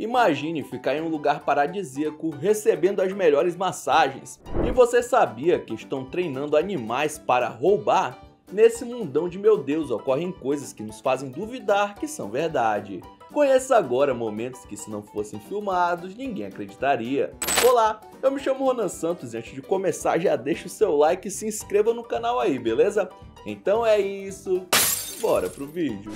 Imagine ficar em um lugar paradisíaco recebendo as melhores massagens. E você sabia que estão treinando animais para roubar? Nesse mundão de meu Deus ocorrem coisas que nos fazem duvidar que são verdade. Conheça agora momentos que, se não fossem filmados, ninguém acreditaria. Olá, eu me chamo Ronan Santos e antes de começar já deixa o seu like e se inscreva no canal aí, beleza? Então é isso, bora pro vídeo.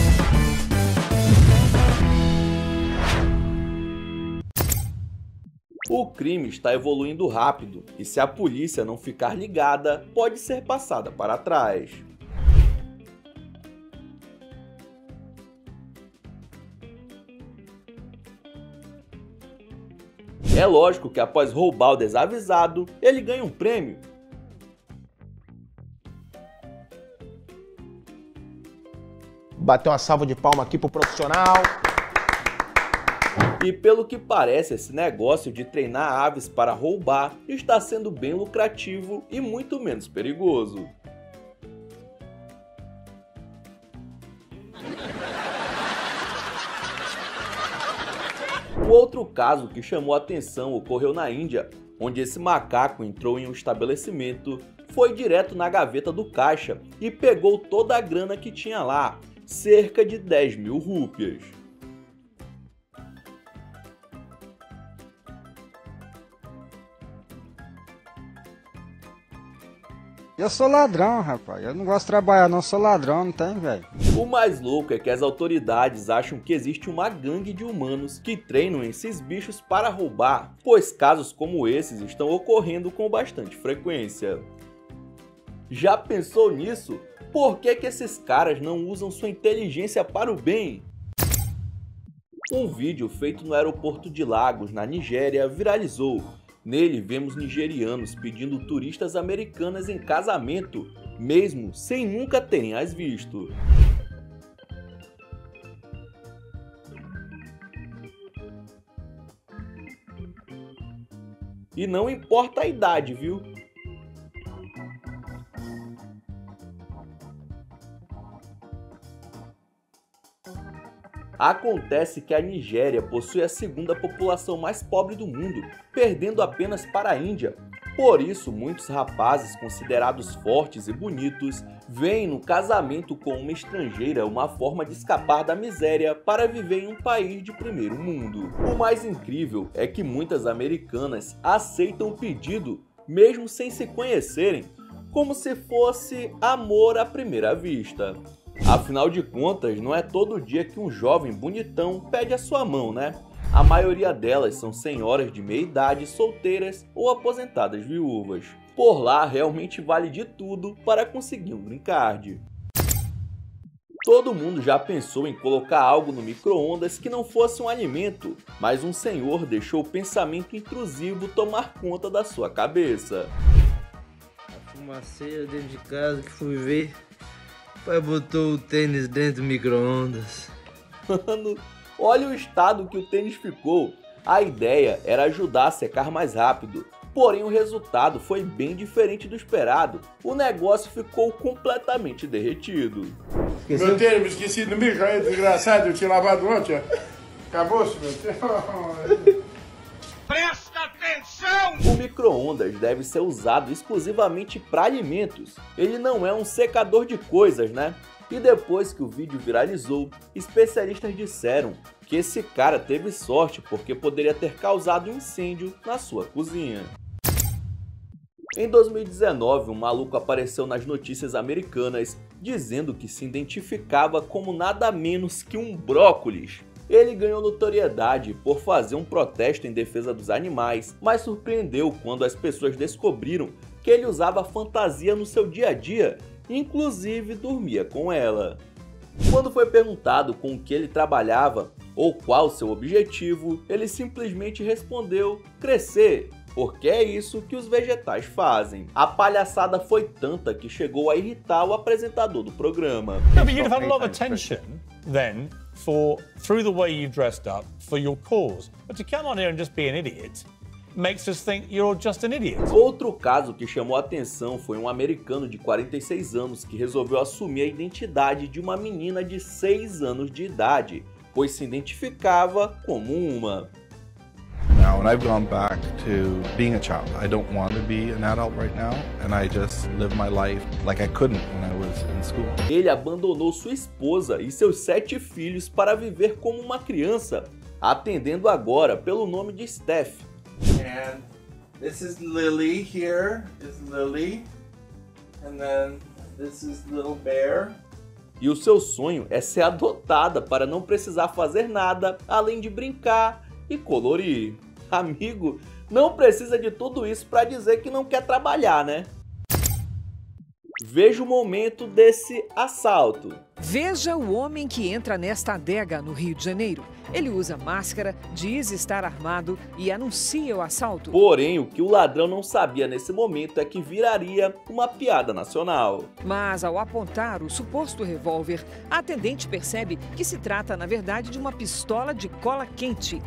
O crime está evoluindo rápido e, se a polícia não ficar ligada, pode ser passada para trás. É lógico que após roubar o desavisado, ele ganha um prêmio. Bateu uma salva de palma aqui pro profissional. E pelo que parece, esse negócio de treinar aves para roubar está sendo bem lucrativo e muito menos perigoso. O outro caso que chamou a atenção ocorreu na Índia, onde esse macaco entrou em um estabelecimento, foi direto na gaveta do caixa e pegou toda a grana que tinha lá, cerca de 10 mil rúpias. Eu sou ladrão, rapaz. Eu não gosto de trabalhar não, sou ladrão, não tem, velho. O mais louco é que as autoridades acham que existe uma gangue de humanos que treinam esses bichos para roubar, pois casos como esses estão ocorrendo com bastante frequência. Já pensou nisso? Por que esses caras não usam sua inteligência para o bem? Um vídeo feito no aeroporto de Lagos, na Nigéria, viralizou. Nele vemos nigerianos pedindo turistas americanas em casamento, mesmo sem nunca terem as visto. E não importa a idade, viu? Acontece que a Nigéria possui a segunda população mais pobre do mundo, perdendo apenas para a Índia. Por isso, muitos rapazes considerados fortes e bonitos veem no casamento com uma estrangeira uma forma de escapar da miséria para viver em um país de primeiro mundo. O mais incrível é que muitas americanas aceitam o pedido, mesmo sem se conhecerem, como se fosse amor à primeira vista. Afinal de contas, não é todo dia que um jovem bonitão pede a sua mão, né? A maioria delas são senhoras de meia idade, solteiras ou aposentadas viúvas. Por lá, realmente vale de tudo para conseguir um green card. Todo mundo já pensou em colocar algo no micro-ondas que não fosse um alimento, mas um senhor deixou o pensamento intrusivo tomar conta da sua cabeça. A fumaceira dentro de casa que fui ver. O pai botou o tênis dentro do micro-ondas. Mano, olha o estado que o tênis ficou. A ideia era ajudar a secar mais rápido, porém o resultado foi bem diferente do esperado. O negócio ficou completamente derretido. Esqueceu? Meu tênis, me esqueci do bicho aí, desgraçado, eu tinha lavado ontem, ó. Acabou-se, meu tênis. Presta atenção! O micro-ondas deve ser usado exclusivamente para alimentos. Ele não é um secador de coisas, né? E depois que o vídeo viralizou, especialistas disseram que esse cara teve sorte porque poderia ter causado um incêndio na sua cozinha. Em 2019, um maluco apareceu nas notícias americanas dizendo que se identificava como nada menos que um brócolis. Ele ganhou notoriedade por fazer um protesto em defesa dos animais, mas surpreendeu quando as pessoas descobriram que ele usava fantasia no seu dia a dia, inclusive dormia com ela. Quando foi perguntado com o que ele trabalhava ou qual seu objetivo, ele simplesmente respondeu: crescer, porque é isso que os vegetais fazem. A palhaçada foi tanta que chegou a irritar o apresentador do programa. No, but you'd have had a lot of attention then through the way you dressed up for your cause. But to come on here and just be an idiot makes us think you're just an idiot. Outro caso que chamou a atenção foi um americano de 46 anos que resolveu assumir a identidade de uma menina de 6 anos de idade, pois se identificava como uma. Now, and I've gone back to being a child. I don't want to be an adult right now, and I just live my life like I couldn't when I was in school. Ele abandonou sua esposa e seus 7 filhos para viver como uma criança, atendendo agora pelo nome de Steph. And this is Lily here, is Lily. And then this is Little Bear. E o seu sonho é ser adotada para não precisar fazer nada além de brincar e colorir. Amigo, não precisa de tudo isso para dizer que não quer trabalhar, né? Veja o momento desse assalto. Veja o homem que entra nesta adega no Rio de Janeiro. Ele usa máscara, diz estar armado e anuncia o assalto. Porém, o que o ladrão não sabia nesse momento é que viraria uma piada nacional. Mas ao apontar o suposto revólver, a atendente percebe que se trata, na verdade, de uma pistola de cola quente.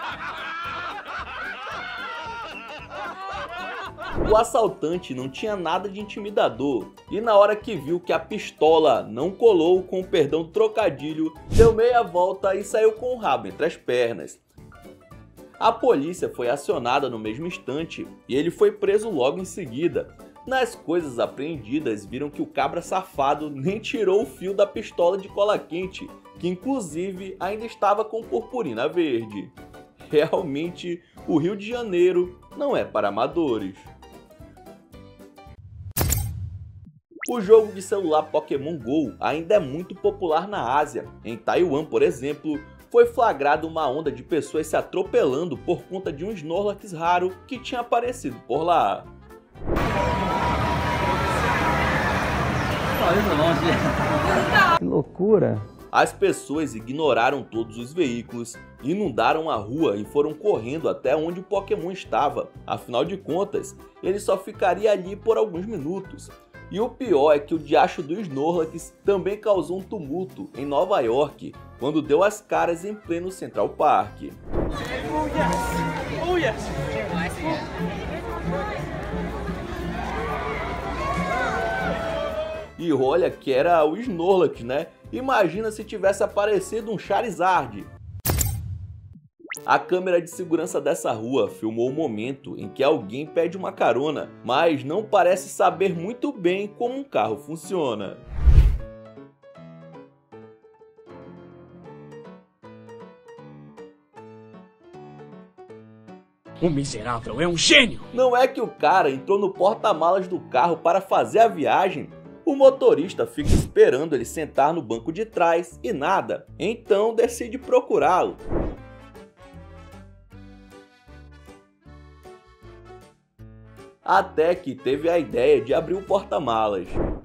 O assaltante não tinha nada de intimidador e na hora que viu que a pistola não colou, com o perdão do trocadilho, deu meia volta e saiu com o rabo entre as pernas. A polícia foi acionada no mesmo instante e ele foi preso logo em seguida. Nas coisas apreendidas, viram que o cabra safado nem tirou o fio da pistola de cola quente, que inclusive ainda estava com purpurina verde. Realmente, o Rio de Janeiro não é para amadores. O jogo de celular Pokémon GO ainda é muito popular na Ásia. Em Taiwan, por exemplo, foi flagrada uma onda de pessoas se atropelando por conta de um Snorlax raro que tinha aparecido por lá. Que loucura! As pessoas ignoraram todos os veículos, inundaram a rua e foram correndo até onde o Pokémon estava. Afinal de contas, ele só ficaria ali por alguns minutos. E o pior é que o diacho do Snorlax também causou um tumulto em Nova York, quando deu as caras em pleno Central Park. E olha que era o Snorlax, né? Imagina se tivesse aparecido um Charizard. A câmera de segurança dessa rua filmou o momento em que alguém pede uma carona, mas não parece saber muito bem como um carro funciona. O miserável é um gênio! Não é que o cara entrou no porta-malas do carro para fazer a viagem? O motorista fica esperando ele sentar no banco de trás e nada, então decide procurá-lo. Até que teve a ideia de abrir o porta-malas.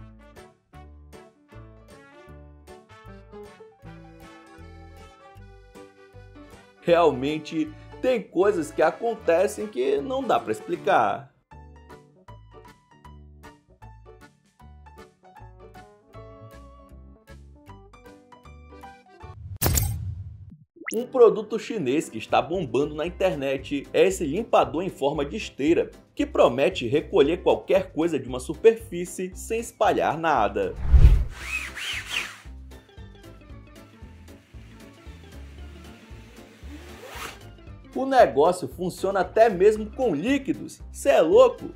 Realmente, tem coisas que acontecem que não dá para explicar. Um produto chinês que está bombando na internet é esse limpador em forma de esteira, que promete recolher qualquer coisa de uma superfície sem espalhar nada. O negócio funciona até mesmo com líquidos, cê é louco?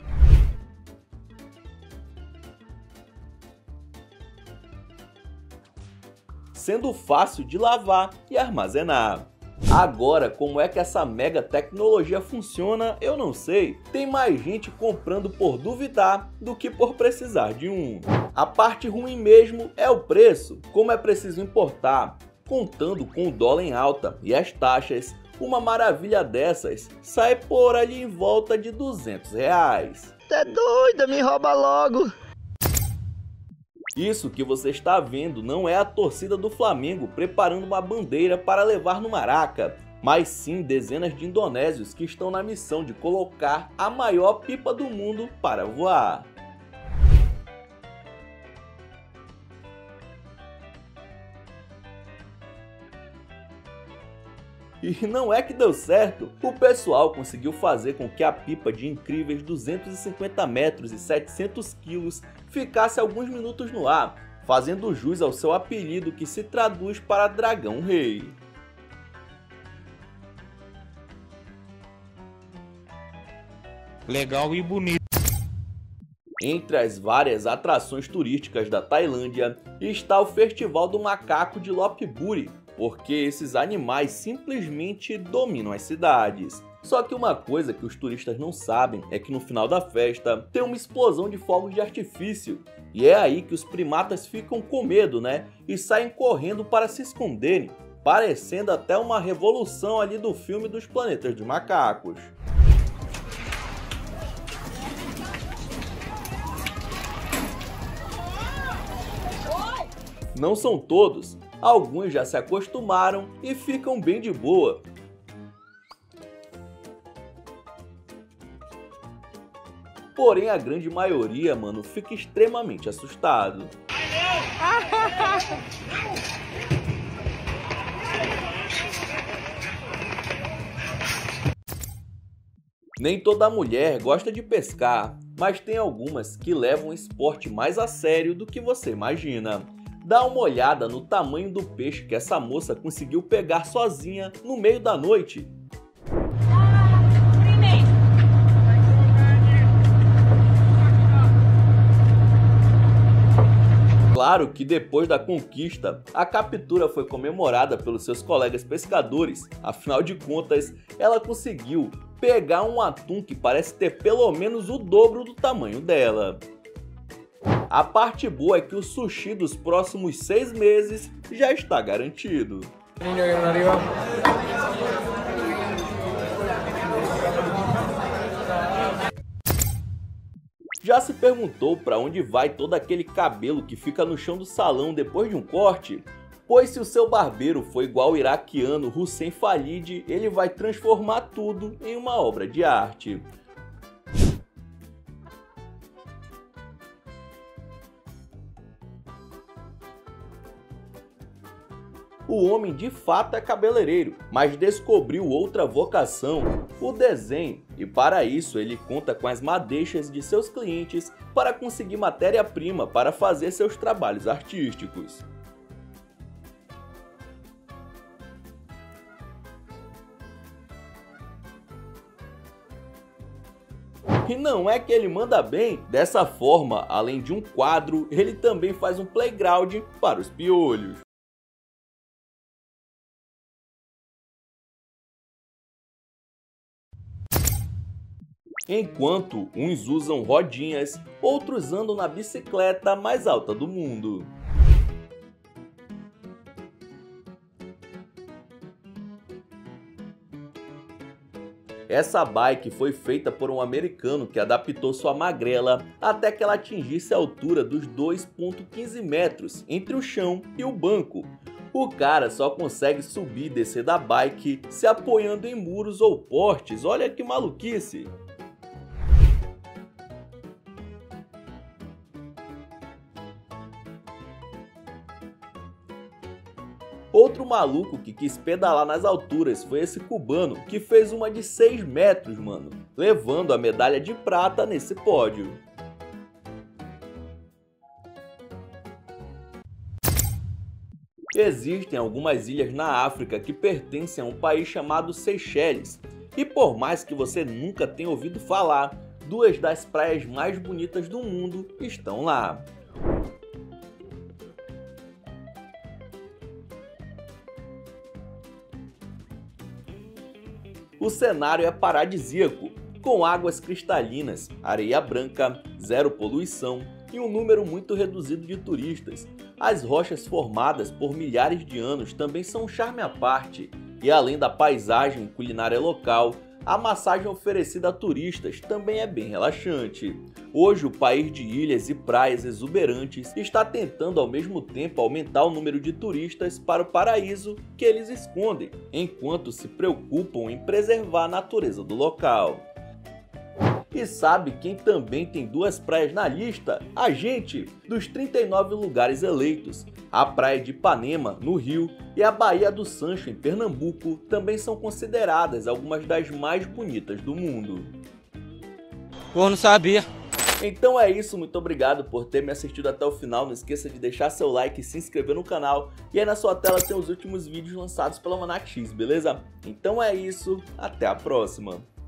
Sendo fácil de lavar e armazenar. Agora, como é que essa mega tecnologia funciona, eu não sei. Tem mais gente comprando por duvidar do que por precisar de um. A parte ruim mesmo é o preço. Como é preciso importar, contando com o dólar em alta e as taxas, uma maravilha dessas sai por ali em volta de R$200. Tá doida, me rouba logo! Isso que você está vendo não é a torcida do Flamengo preparando uma bandeira para levar no Maraca, mas sim dezenas de indonésios que estão na missão de colocar a maior pipa do mundo para voar. E não é que deu certo, o pessoal conseguiu fazer com que a pipa de incríveis 250 metros e 700 quilos ficasse alguns minutos no ar, fazendo jus ao seu apelido que se traduz para Dragão Rei. legal e bonito. Entre as várias atrações turísticas da Tailândia está o Festival do Macaco de Lopburi, porque esses animais simplesmente dominam as cidades. Só que uma coisa que os turistas não sabem é que no final da festa tem uma explosão de fogos de artifício. E é aí que os primatas ficam com medo, né? E saem correndo para se esconderem, parecendo até uma revolução ali do filme dos Planetas dos Macacos. Não são todos, alguns já se acostumaram e ficam bem de boa. Porém, a grande maioria, mano, fica extremamente assustado. Nem toda mulher gosta de pescar, mas tem algumas que levam o esporte mais a sério do que você imagina. Dá uma olhada no tamanho do peixe que essa moça conseguiu pegar sozinha no meio da noite. Claro que depois da conquista, a captura foi comemorada pelos seus colegas pescadores. Afinal de contas, ela conseguiu pegar um atum que parece ter pelo menos o dobro do tamanho dela. A parte boa é que o sushi dos próximos 6 meses já está garantido. Já se perguntou para onde vai todo aquele cabelo que fica no chão do salão depois de um corte? Pois se o seu barbeiro for igual o iraquiano Hussein Khalid, ele vai transformar tudo em uma obra de arte. O homem de fato é cabeleireiro, mas descobriu outra vocação, o desenho, e para isso ele conta com as madeixas de seus clientes para conseguir matéria-prima para fazer seus trabalhos artísticos. E não é que ele manda bem, dessa forma, além de um quadro, ele também faz um playground para os piolhos. Enquanto uns usam rodinhas, outros andam na bicicleta mais alta do mundo. Essa bike foi feita por um americano que adaptou sua magrela até que ela atingisse a altura dos 2,15 metros entre o chão e o banco. O cara só consegue subir e descer da bike se apoiando em muros ou postes, olha que maluquice! Outro maluco que quis pedalar nas alturas foi esse cubano, que fez uma de 6 metros, mano, levando a medalha de prata nesse pódio. Existem algumas ilhas na África que pertencem a um país chamado Seychelles, e por mais que você nunca tenha ouvido falar, 2 das praias mais bonitas do mundo estão lá. O cenário é paradisíaco, com águas cristalinas, areia branca, zero poluição e um número muito reduzido de turistas. As rochas formadas por milhares de anos também são um charme à parte, e além da paisagem e culinária local, a massagem oferecida a turistas também é bem relaxante. Hoje, o país de ilhas e praias exuberantes está tentando ao mesmo tempo aumentar o número de turistas para o paraíso que eles escondem, enquanto se preocupam em preservar a natureza do local. E sabe quem também tem 2 praias na lista? A gente! Dos 39 lugares eleitos, a praia de Ipanema, no Rio, e a Baía do Sancho, em Pernambuco, também são consideradas algumas das mais bonitas do mundo. Eu não sabia. Então é isso, muito obrigado por ter me assistido até o final. Não esqueça de deixar seu like e se inscrever no canal. E aí na sua tela tem os últimos vídeos lançados pela Almanac X, beleza? Então é isso, até a próxima!